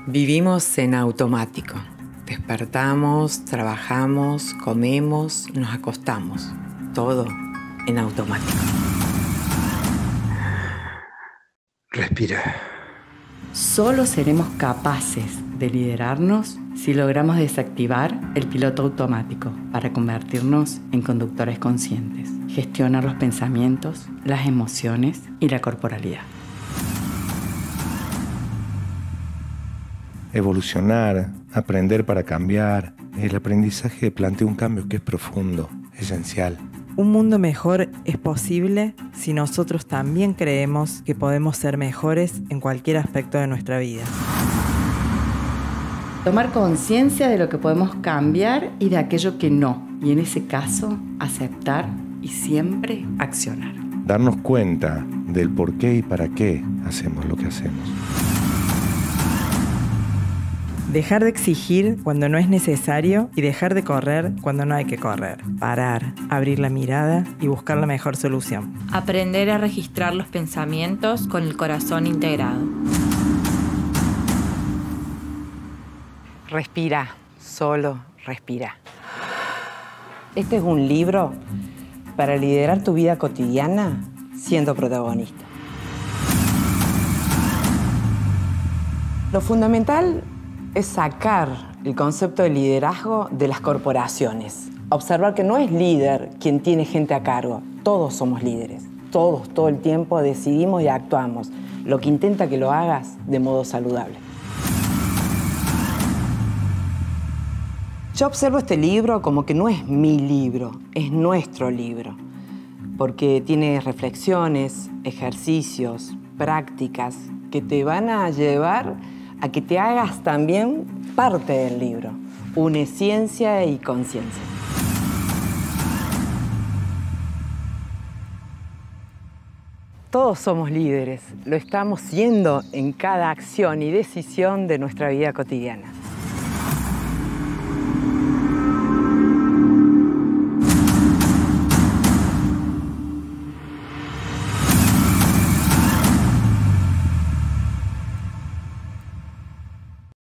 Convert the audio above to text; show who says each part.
Speaker 1: Vivimos en automático. Despertamos, trabajamos, comemos, nos acostamos. Todo en automático.
Speaker 2: Respira.
Speaker 3: Solo seremos capaces de liderarnos si logramos desactivar el piloto automático para convertirnos en conductores conscientes, gestionar los pensamientos, las emociones y la corporalidad.
Speaker 2: Evolucionar, aprender para cambiar. El aprendizaje plantea un cambio que es profundo, esencial.
Speaker 4: Un mundo mejor es posible si nosotros también creemos que podemos ser mejores en cualquier aspecto de nuestra vida.
Speaker 3: Tomar conciencia de lo que podemos cambiar y de aquello que no. Y en ese caso, aceptar y siempre accionar.
Speaker 2: Darnos cuenta del por qué y para qué hacemos lo que hacemos.
Speaker 4: Dejar de exigir cuando no es necesario y dejar de correr cuando no hay que correr. Parar, abrir la mirada y buscar la mejor solución.
Speaker 5: Aprender a registrar los pensamientos con el corazón integrado.
Speaker 1: Respira, solo respira. Este es un libro para liderar tu vida cotidiana siendo protagonista. Lo fundamental es sacar el concepto de liderazgo de las corporaciones. Observar que no es líder quien tiene gente a cargo. Todos somos líderes. Todos, todo el tiempo decidimos y actuamos. Lo que intenta que lo hagas de modo saludable. Yo observo este libro como que no es mi libro, es nuestro libro. Porque tiene reflexiones, ejercicios, prácticas que te van a llevar a que te hagas también parte del libro. Une ciencia y conciencia. Todos somos líderes, lo estamos siendo en cada acción y decisión de nuestra vida cotidiana.